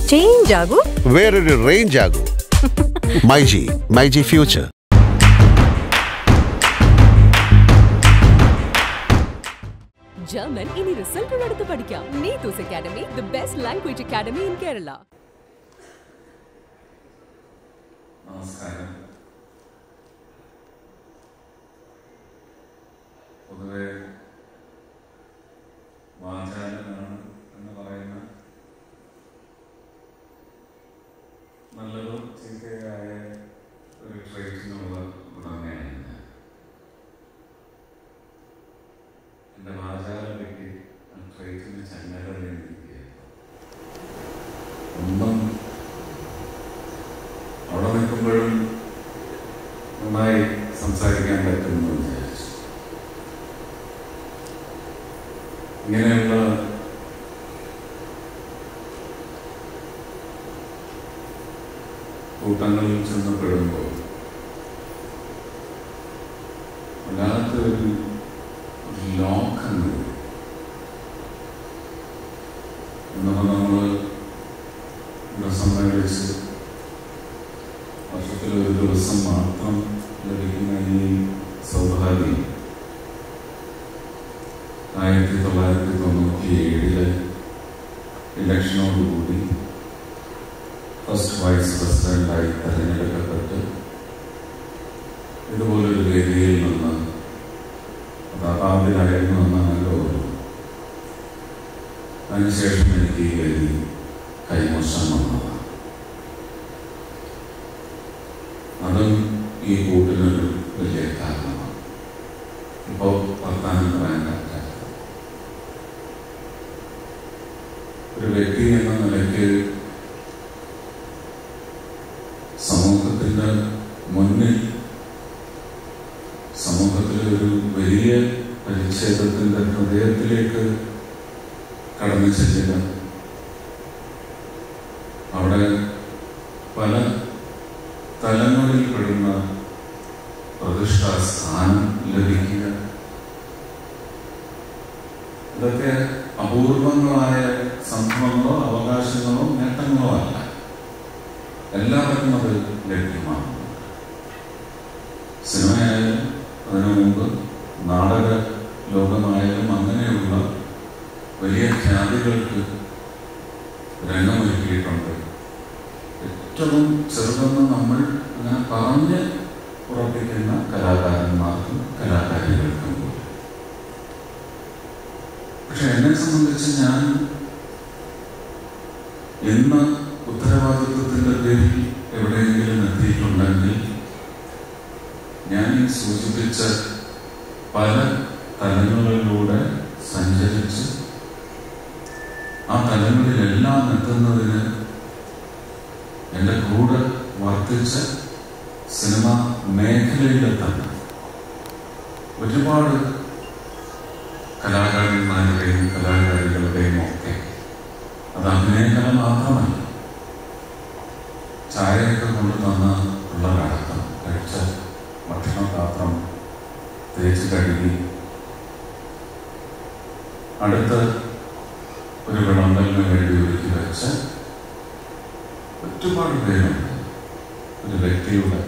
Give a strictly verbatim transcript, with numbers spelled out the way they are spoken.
Change ആകൂ, വേറൊരു range ആകൂ. MyG myG future. ജർമ്മൻ ഇനി റിസൾട്ടുള്ളടുത്ത് പഠിക്കാം. Neethu's academy, the best language academy in Kerala. നമസ്കാരം. പൊതുവെ വാചാലനാണ് എന്ന് പറയുന്ന നല്ലതോ ചീത്തയായ ഒരു ട്രേറ്റിനുള്ള ഉടമയാണ് ഞാൻ. എൻ്റെ വാചാലം പറ്റി ആ ട്രേറ്റിന് ചങ്ങലറിയിരിക്കുകയാണ്. ഒന്നും അവിടെ നിൽക്കുമ്പോഴും നന്നായി സംസാരിക്കാൻ പറ്റുമെന്ന് വിചാരിച്ചു. ഇങ്ങനെയുള്ള കൂട്ടങ്ങളിൽ ചെന്നപ്പെടുമ്പോൾ വല്ലാത്തൊരു ലോക്കങ്ങൾ എന്നപ്പോൾ നമ്മൾ ഇവിടെ സമ്മേളിച്ച് വർഷത്തിലൊരു ദിവസം മാത്രം ലഭിക്കുന്ന ഈ സൗഭാഗ്യം ആയിരത്തി തൊള്ളായിരത്തി തൊണ്ണൂറ്റി ഏഴിലെ ഇലക്ഷനോടുകൂടി ഫസ്റ്റ് വൈസ് പ്രസിഡന്റായി തെരഞ്ഞെടുക്കപ്പെട്ട് ഇതുപോലൊരു വേദിയിൽ നിന്ന് അതാതിലായിരുന്നു എന്നാണല്ലോ ഓർമ്മ. അതിനുശേഷം എനിക്ക് ഈ വേദി കൈമോശം വന്നതാണ്. അതും ഈ കൂട്ടിനൊരു വലിയ കാരണമാണ്. ഇപ്പോൾ വർത്താനം പറയാൻ പറ്റാത്ത ഒരു വ്യക്തി എന്ന നിലയ്ക്ക് സമൂഹത്തിൻ്റെ മുന്നിൽ സമൂഹത്തിലെ ഒരു വലിയ പരിച്ഛേദത്തിൻ്റെ ഹൃദയത്തിലേക്ക് കടന്നു ചെല്ലുക, അവിടെ പല തലങ്ങളിൽ പെടുന്ന പ്രതിഷ്ഠാ സ്ഥാനം ലഭിക്കുക, ഇതൊക്കെ അപൂർവങ്ങളായ സംഭവങ്ങളോ അവകാശങ്ങളോ നേട്ടങ്ങളോ അല്ല. എല്ലാവർക്കും അത് ലഭ്യമാണ്. സിനിമയായാലും അതിനു മുമ്പ് നാടക ലോകമായാലും അങ്ങനെയുള്ള വലിയ ഖ്യാതികൾക്ക് രംഗമൊരുക്കിയിട്ടുണ്ട്. ഏറ്റവും ചെറുതെന്ന് നമ്മൾ അങ്ങനെ പറഞ്ഞ് ഉറപ്പിക്കുന്ന കലാകാരന്മാർക്കും കലാകാരികൾക്കും പോലും. പക്ഷെ എന്നെ സംബന്ധിച്ച് ഞാൻ ഇന്ന് ഉത്തരവാദിത്വത്തിൻ്റെ പേരിൽ എവിടെയെങ്കിലും എത്തിയിട്ടുണ്ടെങ്കിൽ ഞാൻ ഈ സൂചിപ്പിച്ച പല തലങ്ങളിലൂടെ സഞ്ചരിച്ച് ആ തലങ്ങളിലെല്ലാം എത്തുന്നതിന് എൻ്റെ കൂടെ വർദ്ധിച്ച സിനിമ മേഖലയിലെ തന്നെ ഒരുപാട് കലാകാരന്മാരുടെയും കലാകാരികളുടെയും ഒക്കെ അത് അഭിനയകല മാത്രമല്ല, ചായയൊക്കെ കൊണ്ട് തന്ന പിള്ളേരടക്കം കഴിച്ച ഭക്ഷണപാത്രം തേച്ച് കഴുകി അടുത്ത ഒരു വിളമ്പലിന് വേണ്ടി ഒരുക്കി വെച്ച ഒരുപാട് പേരുണ്ട്. ഒരു വ്യക്തിയുടെ